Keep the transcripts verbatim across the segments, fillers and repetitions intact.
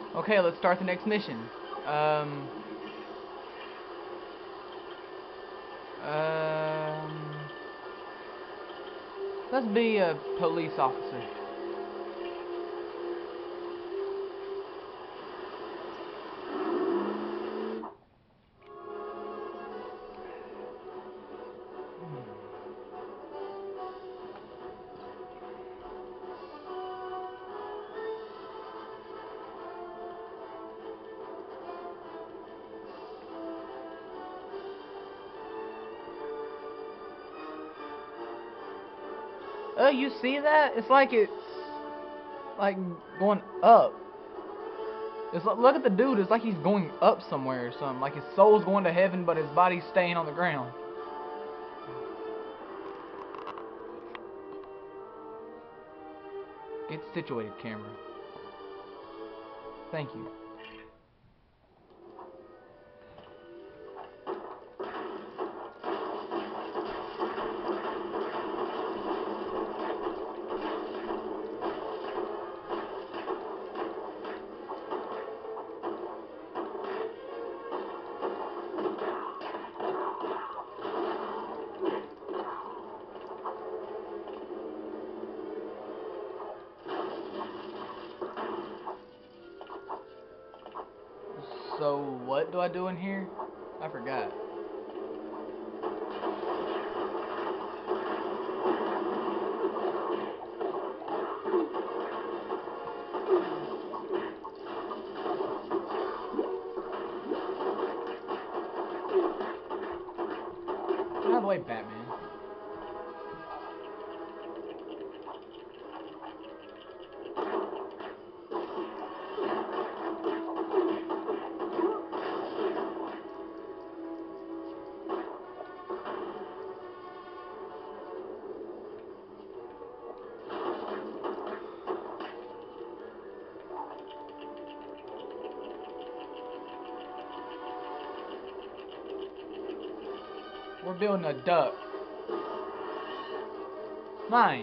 Okay, let's start the next mission. Um. Um. Let's be a police officer. Oh, you see that? It's like it's like going up. It's like, look at the dude. It's like he's going up somewhere or something. Like his soul's going to heaven, but his body's staying on the ground. Get situated, camera. Thank you. So what do I do in here? I forgot. Get out of the way, Batman. We're building a duck. Mine.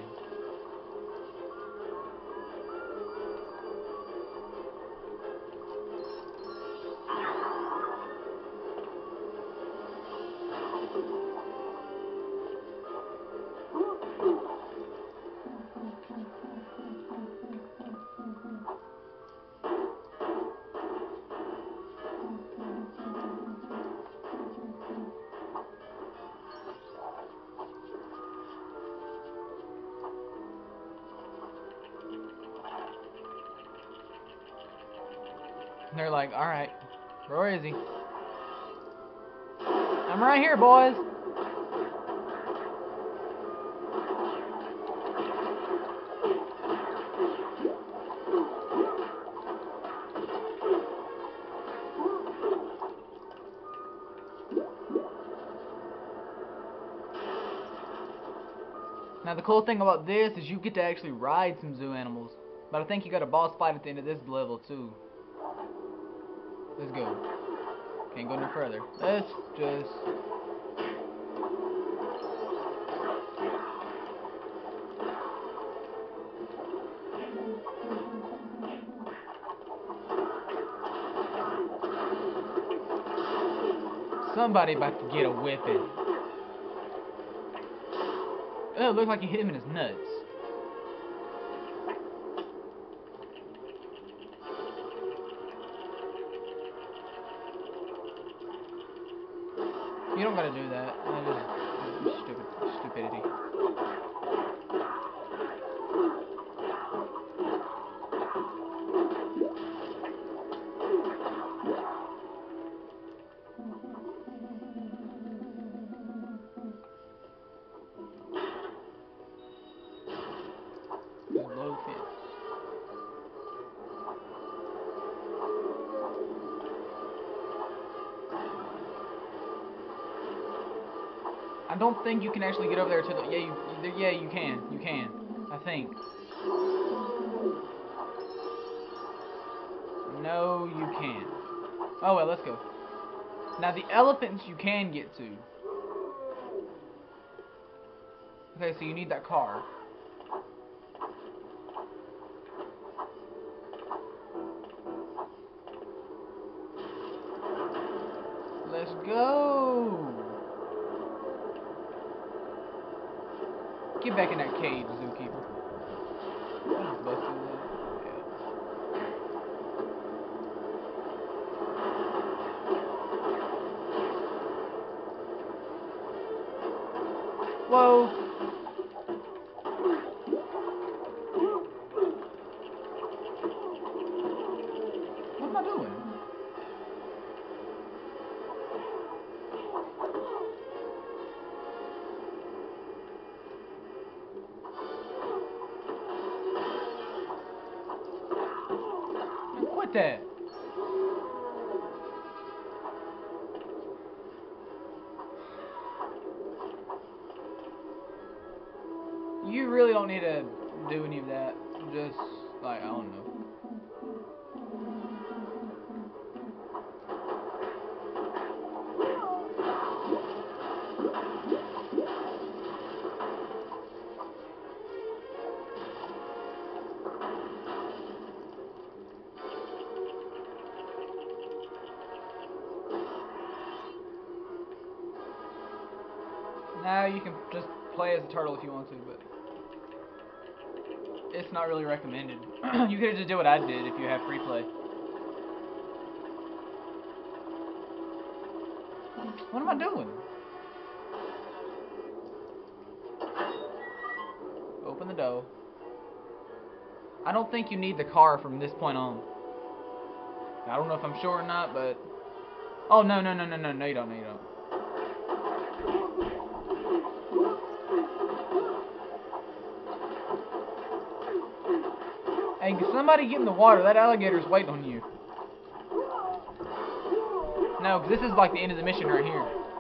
And they're like, alright, where is he? I'm right here, boys. Now the cool thing about this is you get to actually ride some zoo animals. But I think you got a boss fight at the end of this level too. Let's go. Can't go no further. Let's just... Somebody about to get a whipping. Oh, it looked like he hit him in his nuts. You don't gotta do that. That is stupid stupidity. Low fence. I don't think you can actually get over there to the... Yeah, you, yeah, you can. You can. I think. No, you can't. Oh, well, let's go. Now, the elephants you can get to. Okay, so you need that car. Let's go. Get back in that cage, zookeeper. Just bust through that. Yeah. Whoa. What am I doing? Quit that. You really don't need to do any of that. Just, like, I don't know. Now you can just play as a turtle if you want to, but it's not really recommended. You could just do what I did if you have free play. What am I doing? Open the door. I don't think you need the car from this point on. I don't know if I'm sure or not, but... Oh, no, no, no, no, no, no, you don't, no, you don't. Hey, somebody get in the water. That alligator's waiting on you. No, because this is like the end of the mission right here.